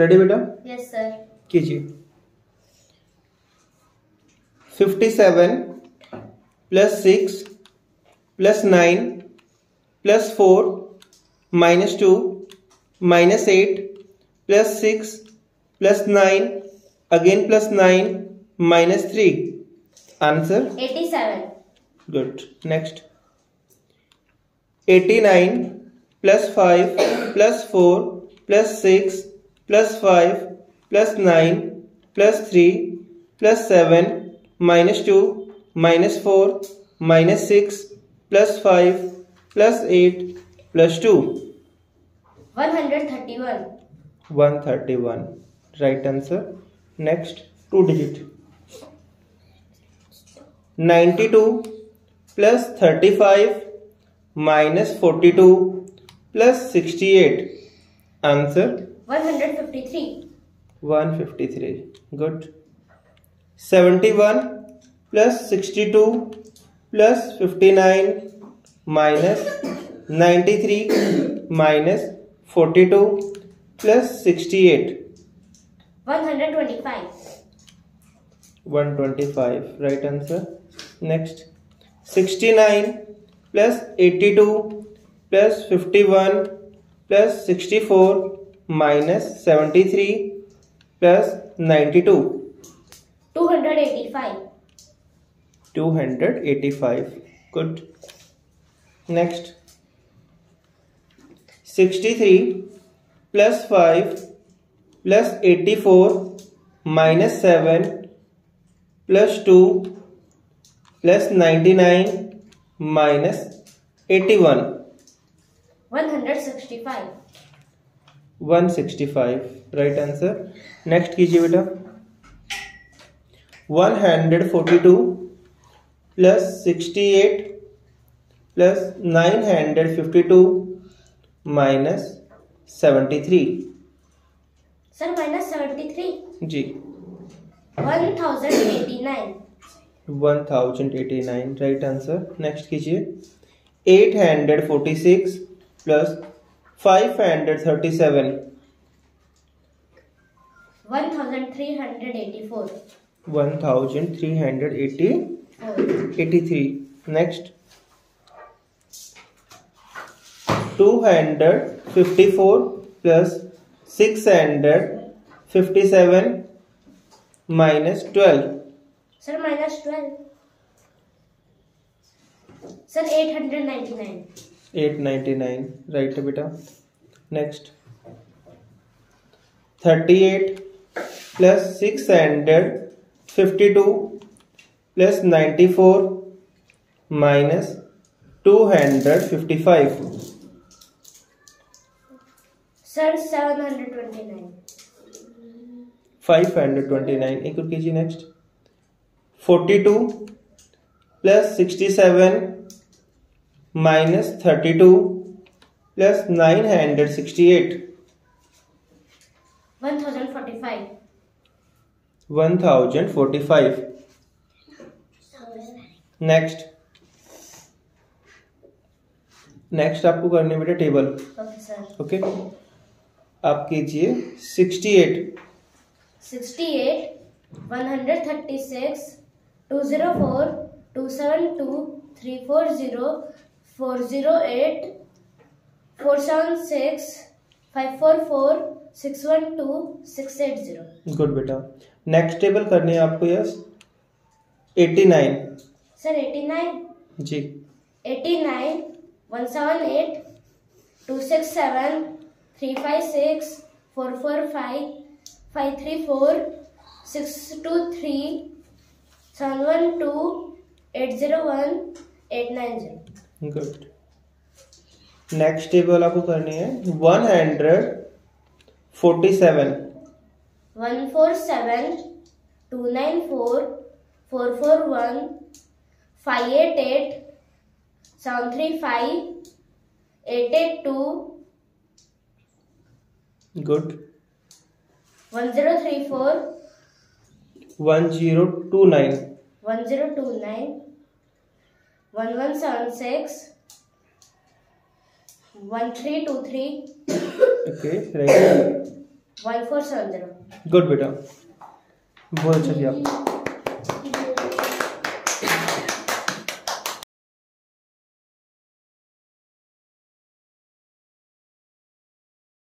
Ready बेटा? Yes sir. कीजिए। 57 plus 6 plus 9 plus 4 minus 2 minus 8 plus 6 plus 9 again plus 9 minus 3। Answer 87। Good. Next 89 plus 5 plus 4 plus 6 plus 5 plus 9 plus 3 plus 7 minus 2 minus 4 minus 6 plus 5 plus 8 plus 2। 131। 131 right answer. Next 2 digit 92 plus 35 minus 42 plus 68। Answer 153। 153 good. 71 plus 62 plus 59 minus 93 minus 42 plus 68। 125। 125 right answer. Next 69 plus 82 plus 51 plus 64 minus 73 plus 92। 285। 285 good. Next 63 plus 5 plus 84 minus 7 plus 2 plus 99 minus 81। 165। 165 right answer. Next कीजिए बेटा। 142 plus 68 plus 952 minus 73। Sir minus 73। जी 1089। 1089 right answer. Next कीजिए। 846 plus 537। 1384। 1383। Next 254 plus 657 minus 12। Sir minus 12। Sir 899। 899 right है बेटा। Next 38 plus 652 plus 94 minus 255। Sir 729। 529 एक और कीजिए। Next 42 plus 67 minus 32 plus 968। 1045। 1045 next आपको करनी है बेटा टेबल। Okay sir. ओके आप कीजिए 68 136 204 272 340 408 476 544 612 680। गुड बेटा। नेक्स्ट टेबल करनी है आपको। यस 89। सर 89। जी 89 178 267 356 445 534 623 712 801 890। गुड। नेक्स्ट टेबल आपको करनी है 147 147 294 441 588 735 882 गुड 1034 1029 1029 1176 1323 ओके राइट 1470। गुड बेटा, बहुत अच्छा किया।